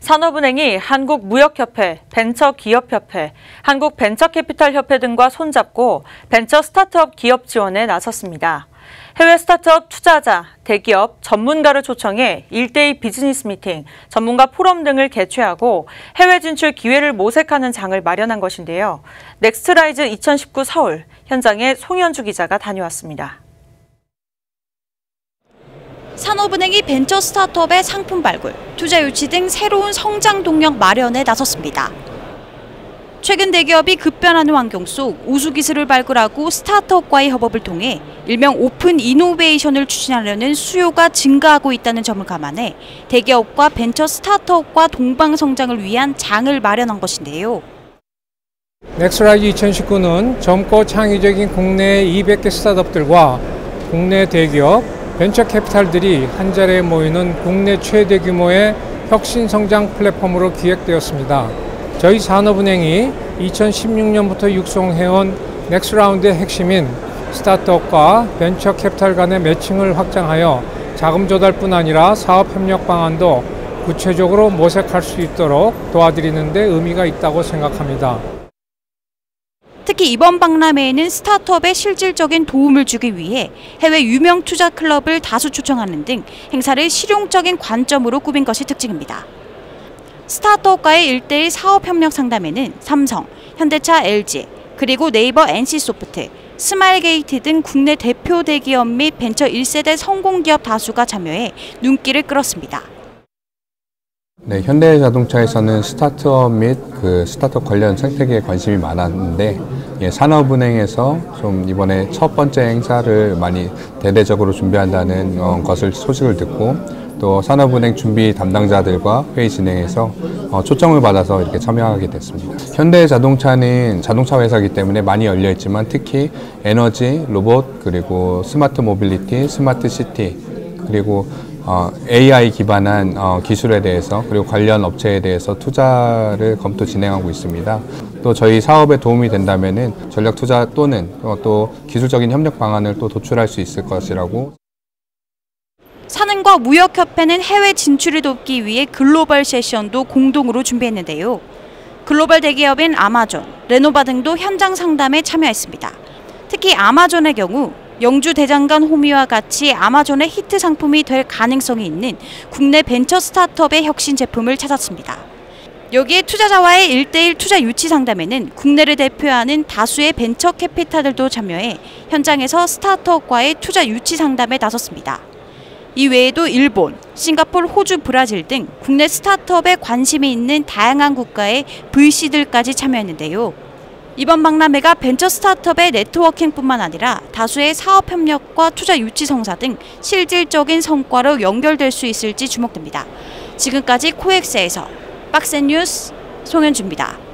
산업은행이 한국무역협회, 벤처기업협회, 한국벤처캐피탈협회 등과 손잡고 벤처 스타트업 기업 지원에 나섰습니다. 해외 스타트업 투자자, 대기업, 전문가를 초청해 1대2 비즈니스 미팅, 전문가 포럼 등을 개최하고 해외 진출 기회를 모색하는 장을 마련한 것인데요. 넥스트라이즈 2019 서울, 현장에 송현주 기자가 다녀왔습니다. 산업은행이 벤처 스타트업의 상품 발굴, 투자 유치 등 새로운 성장 동력 마련에 나섰습니다. 최근 대기업이 급변하는 환경 속 우수 기술을 발굴하고 스타트업과의 협업을 통해 일명 오픈 이노베이션을 추진하려는 수요가 증가하고 있다는 점을 감안해 대기업과 벤처 스타트업과 동방 성장을 위한 장을 마련한 것인데요. 넥스트라이즈 2019는 젊고 창의적인 국내 200개 스타트업들과 국내 대기업, 벤처 캐피탈들이 한자리에 모이는 국내 최대 규모의 혁신 성장 플랫폼으로 기획되었습니다. 저희 산업은행이 2016년부터 육성해온 넥스라운드의 핵심인 스타트업과 벤처 캐피탈 간의 매칭을 확장하여 자금 조달뿐 아니라 사업 협력 방안도 구체적으로 모색할 수 있도록 도와드리는 데 의미가 있다고 생각합니다. 특히 이번 박람회에는 스타트업에 실질적인 도움을 주기 위해 해외 유명 투자 클럽을 다수 초청하는 등 행사를 실용적인 관점으로 꾸민 것이 특징입니다. 스타트업과의 1대1 사업협력 상담에는 삼성, 현대차, LG, 그리고 네이버, NC소프트, 스마일게이트 등 국내 대표 대기업 및 벤처 1세대 성공기업 다수가 참여해 눈길을 끌었습니다. 네, 현대자동차에서는 스타트업 및 스타트업 관련 생태계에 관심이 많았는데 산업은행에서 좀 이번에 첫 번째 행사를 많이 대대적으로 준비한다는 것을 소식을 듣고 또 산업은행 준비 담당자들과 회의 진행해서 초청을 받아서 이렇게 참여하게 됐습니다. 현대자동차는 자동차 회사이기 때문에 많이 열려 있지만 특히 에너지, 로봇, 그리고 스마트 모빌리티, 스마트 시티, 그리고 AI 기반한 기술에 대해서 그리고 관련 업체에 대해서 투자를 검토 진행하고 있습니다. 또 저희 사업에 도움이 된다면은 전략 투자 또는 또 기술적인 협력 방안을 또 도출할 수 있을 것이라고. 산은과 무역협회는 해외 진출을 돕기 위해 글로벌 세션도 공동으로 준비했는데요. 글로벌 대기업인 아마존, 레노바 등도 현장 상담에 참여했습니다. 특히 아마존의 경우 영주 대장간 호미와 같이 아마존의 히트 상품이 될 가능성이 있는 국내 벤처 스타트업의 혁신 제품을 찾았습니다. 여기에 투자자와의 1대1 투자 유치 상담에는 국내를 대표하는 다수의 벤처 캐피탈들도 참여해 현장에서 스타트업과의 투자 유치 상담에 나섰습니다. 이 외에도 일본, 싱가포르, 호주, 브라질 등 국내 스타트업에 관심이 있는 다양한 국가의 VC들까지 참여했는데요. 이번 박람회가 벤처 스타트업의 네트워킹뿐만 아니라 다수의 사업 협력과 투자 유치 성사 등 실질적인 성과로 연결될 수 있을지 주목됩니다. 지금까지 코엑스에서 박스뉴스 송현주입니다.